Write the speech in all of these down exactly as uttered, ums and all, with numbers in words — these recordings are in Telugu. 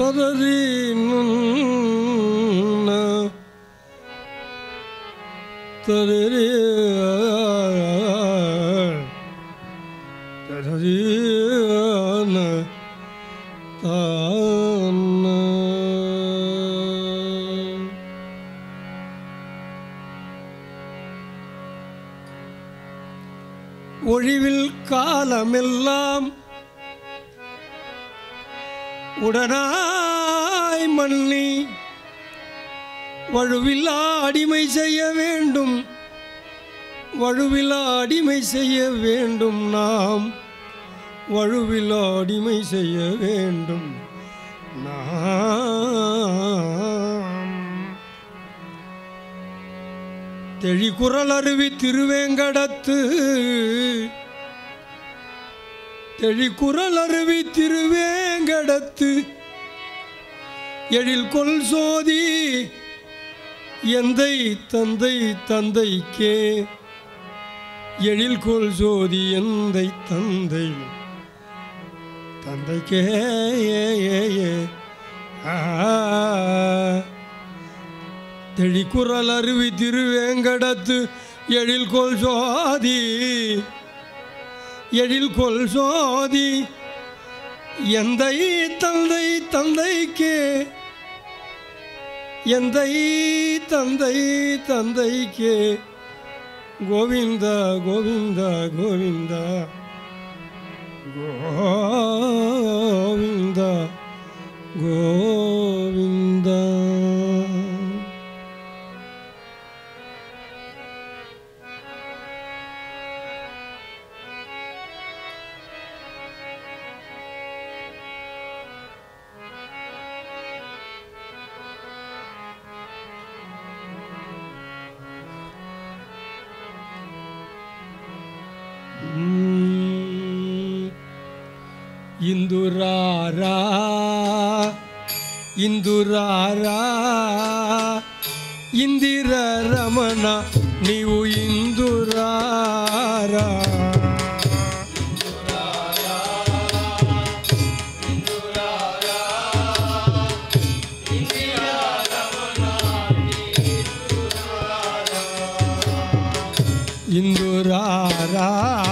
தரரி தரரி தரரி ஒழிவில் காலமெல்லாம் உடனாய் மன்னி வழுவில்லா அடிமை செய்ய வேண்டும் வழுவில்லா அடிமை செய்ய வேண்டும் நாம் வழுவில்லா அடிமை செய்ய வேண்டும் நாம் தெழிகுரல் அருவி திருவேங்கடத்து தெழிகுரல் அருவி திருவேங்கடத்து எழில் கொல் சோதி எந்தை தந்தை தந்தைக்கே எழில் கொல் சோதி எந்தை தந்தை தந்தைக்கே தெழிகுரல் அருவி திருவேங்கடத்து எழில் கொல் சோதி எழில் கொல் சோதி எந்தை தந்தை தந்தைக்கே எந்தை தந்தை தந்தைக்கே கோவிந்த கோவிந்த கோவிந்த கோவிந்த கோவிந்த ಇಂದುರಾರಾ ಇಂದುರಾರಾ ಇಂದಿರ ರಮಣ ನೀವು ಇಂದುರಾರಾ ಇಂದುರಾರಾ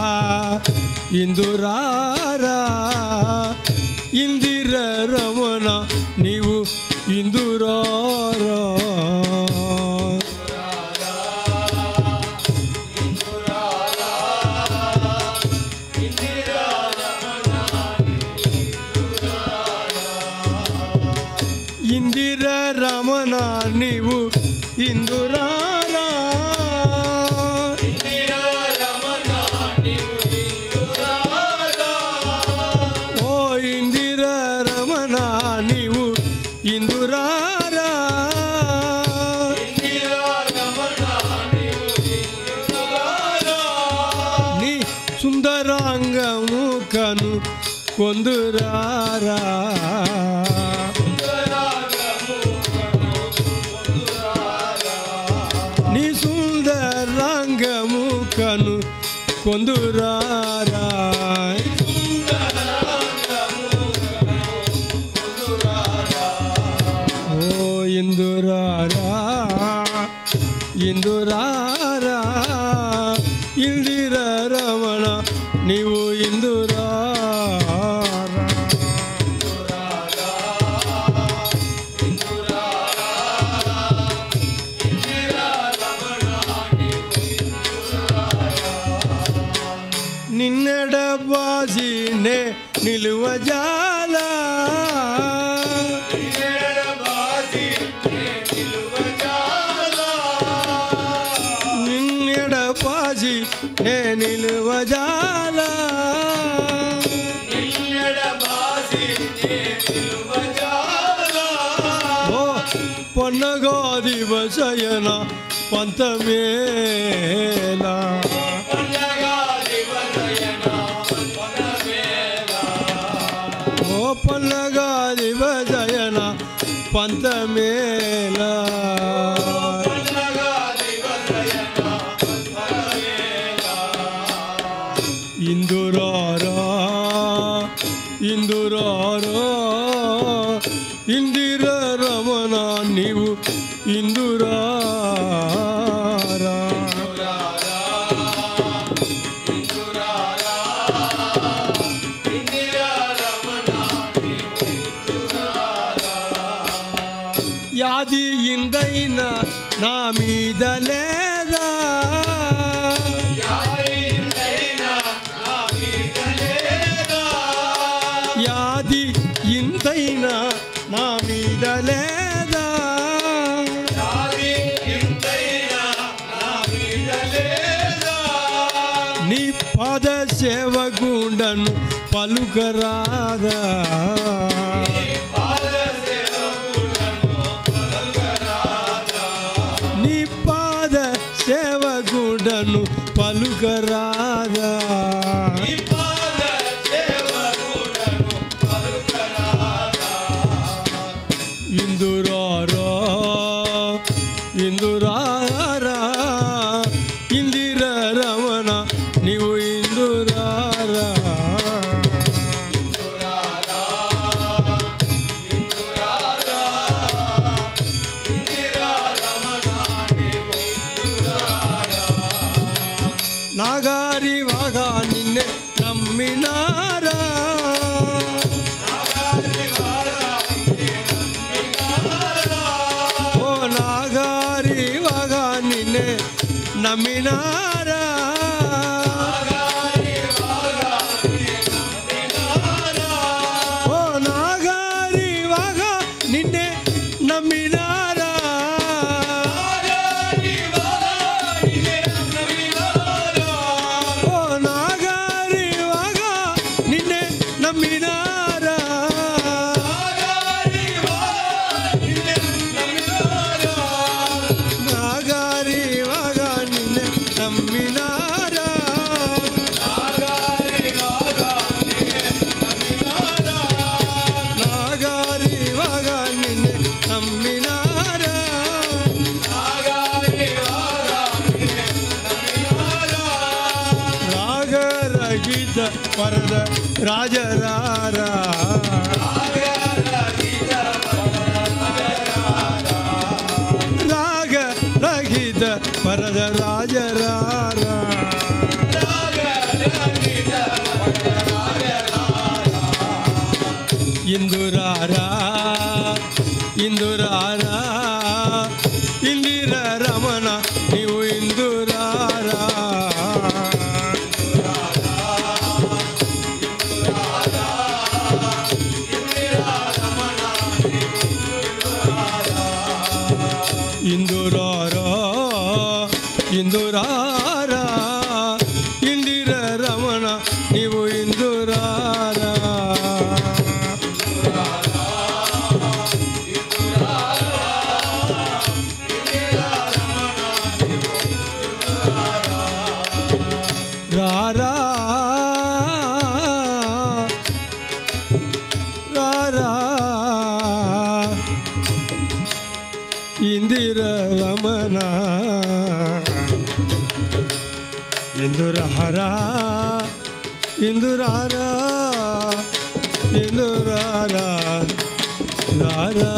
ಇಂದುರಾರಾ ಇಂದಿರ ರಮಣ ನೀವು ಇಂದುರಾರಾ ಇಂದಿರ ರಮಣ ನೀವು ಇಂದುರಾರಾ సుందరాంగముకను కొందురారా నీ సుందరాంగముకను కొందురారా ఓ ఇందురారా ఇందురారా ఇందిర రమణ ನೀವು ಇಂದುರಾರಾ ನಿನ್ನೆಡ ಬಾಜಿನೆ ನಿಲುವ ಜಾಲ ನಿನ್ನೆಡ ಬಾಜಿ ನೇ ನಿಲುವ ಜಾಲ ಪನ್ನಗಾದಿವ ಶಯನ ಪಂತಮೇಲ ಓ ಪನ್ನಗಾದಿವ ಶಯನ ಪಂತಮೇಲ ಇಂದುರಾರಾ ಇಂದುರಾರಾ ఇందిర రమణ నీవు ఇందురారా యాది ఇందైన నా మీద లేదా యాది ఇందైన నా మీద లేదా నీ పాద సేవ గుండను పలుకరాదా నీ పాద సేవ గుండను పలుకరాదా ఇందురారా ఇందురారా ఇందిర రమణ నీవు ఇందురారా నాగారి వాగా నిన్నే నమ్మినారా ఓ నాగారి వాగా నిన్నే నమ్మినారా ఓ నాగారి వాగా నిన్నే నమ్మినారా ఓ నాగారి వాగా నిన్నే నమ్మినారా నాగారి వాగా నిన్నే నమ్మినారా నాగారి వాగా నిన్నే నమ్మినారా రాగరహిత పరద రాజరారా రాగ రహిత పరద రాజరారా ఇందురారా ఇందురారా ఇందిర రమణ నీవు ఇందురారా ఇందురారా ఇందురారా ఇందిర రమణ నీవు ఇందురారా రారా రారా ఇందిర రమణ ఇందురారా ఇందురారా ఇందురారా రారా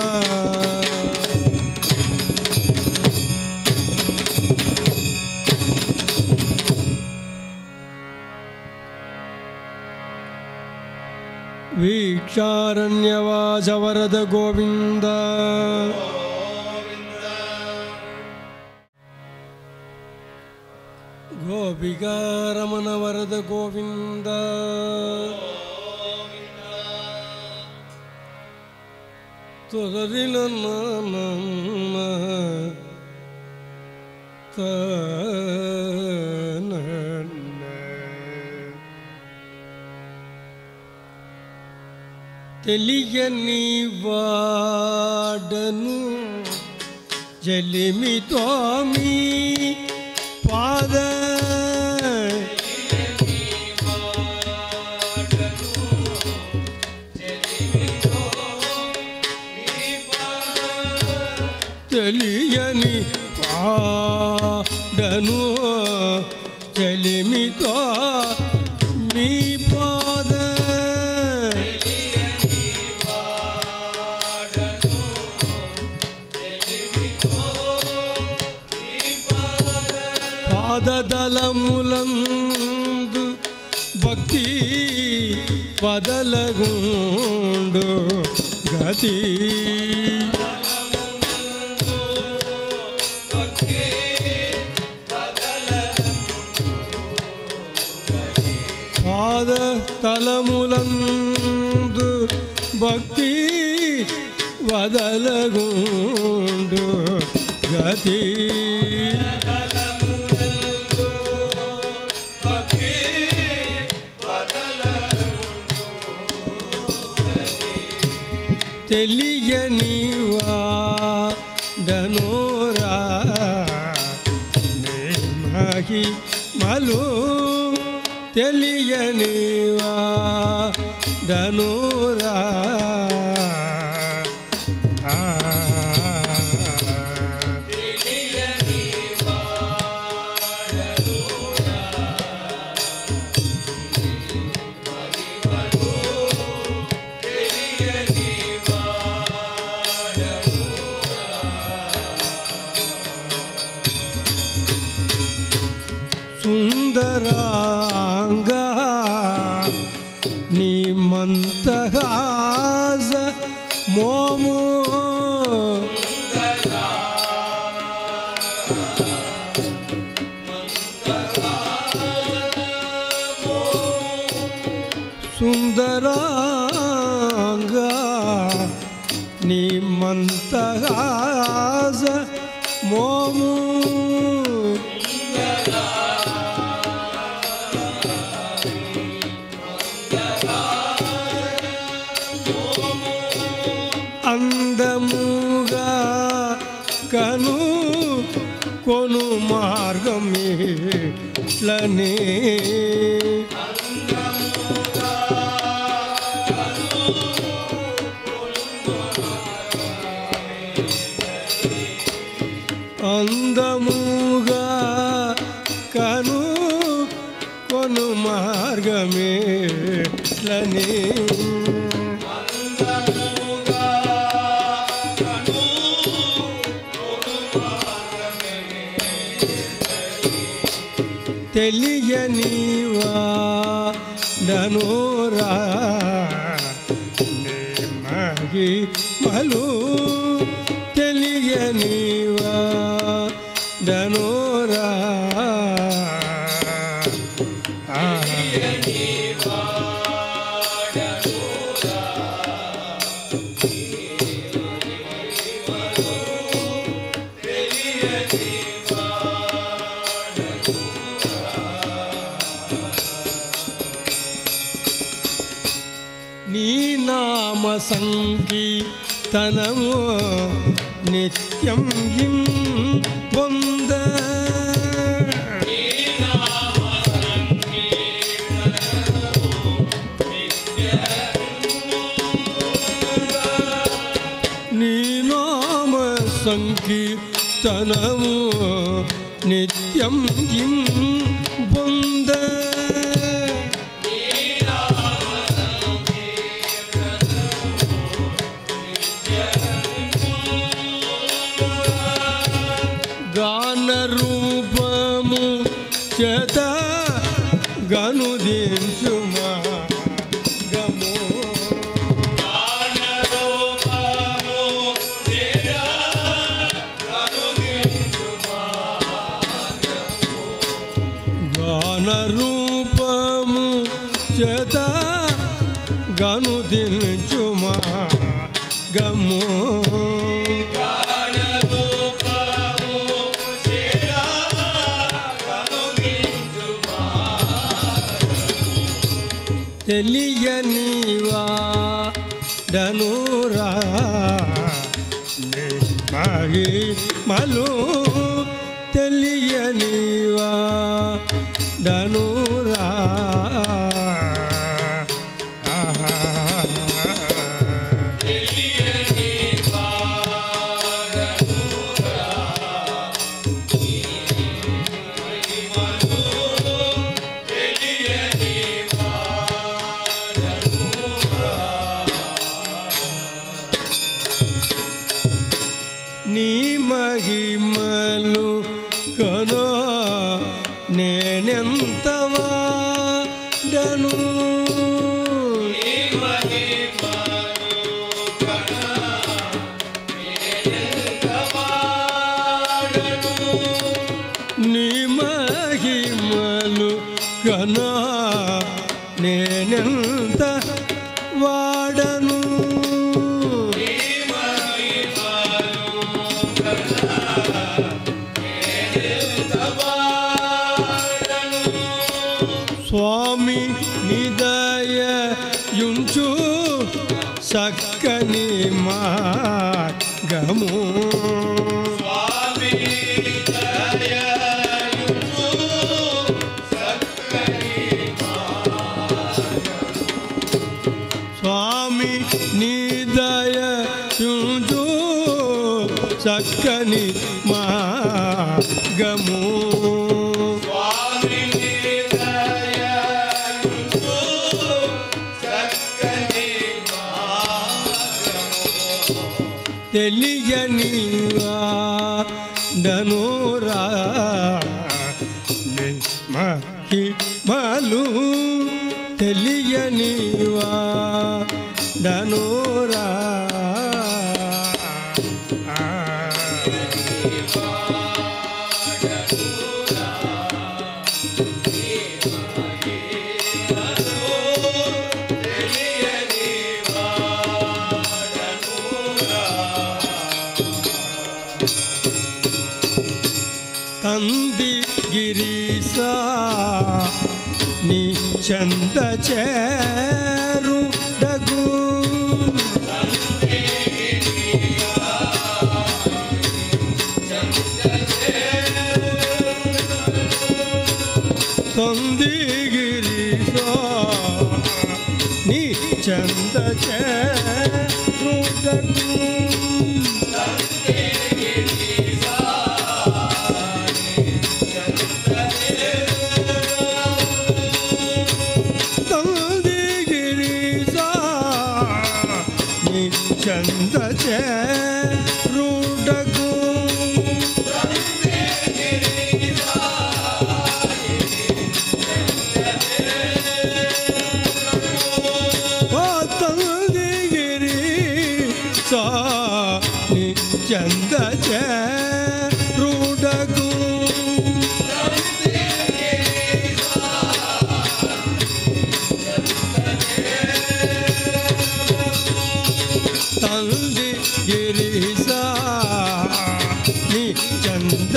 వీక్షారణ్యవాస వరద గోవింద గోపికా రమణ వరద గోవింద తొదరిల తెలియని వాడను జలిమితో మీ పాద తెలియని వాడను జలిమితో మీ పాద తలములందు భక్తి వదలగుండు గతి పాద తలములందు భక్తి వదలగుండు గతి తెలియనివా దనోరా మహి మలు తెలియనివా దనోరా సుందరాంగా నీ మంతహాస మోము సుందరాంగా నీ మంతహాస మోము అందముగా కను కొను మార్గమిట్లనే అందముగా కను కొను మార్గమిట్లనే తెలియనివా దనోరా మహి మలు తెలియనివా దనోరా నీ నామ సంకీర్తనము నిత్యం పొంద నీ నామ సంకీర్తనము నిత్యం పొంద గాన రూపము చేత గనుదించుమా గమో గాన రూపము చేత గనుదించుమా గమో గాన రూపము చేత గనుదించుమా గమో తెలియనివా దనోరా మహి మలు తెలియనివా దనోరా నీ మహిమలు కనో నే వాడను నీ మహిమలు కనా నేనెంత వాడను స్వామి నిదయయుంచు సక్కని మార్గము స్వామి నిదయయుంచు సక్కని మార్గము తెలియని వాడనురా మహిమలు తెలియని వాడనురా తంది గిరీశా నీ చంద చేరుడగు తంది గిరీశా నీ చంద చేరుడగు చంద చేరుడగు ఓ తందిగిరి సాని చంద చేరుడగు తంది గిరీశా నీ చంద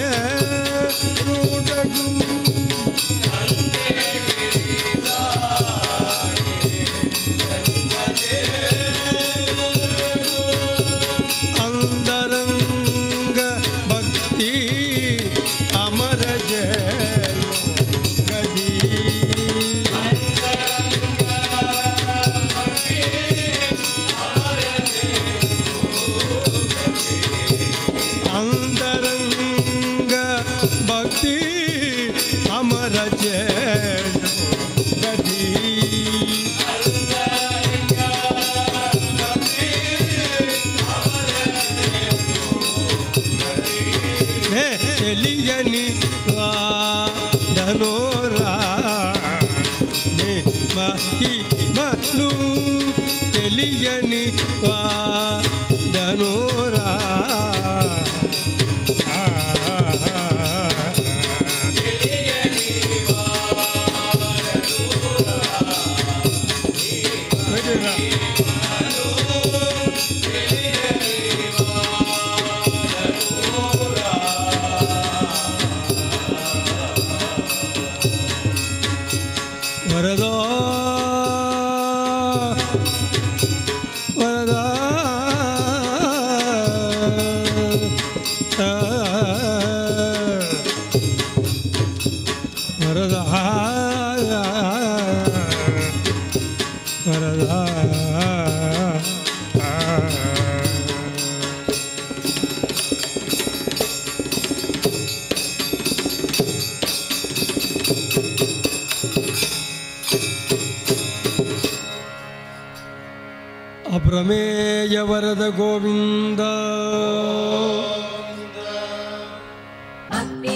చేరుడగు అందరంగ భక్తి అమర జయ గది अंदरंग भक्ति अमर जय गति తెలియని వాడనురా నీ మహిమలు తెలియని వాడనురా వరదా వరదా వరదా వరదా అప్రమేయ వరద గోవింద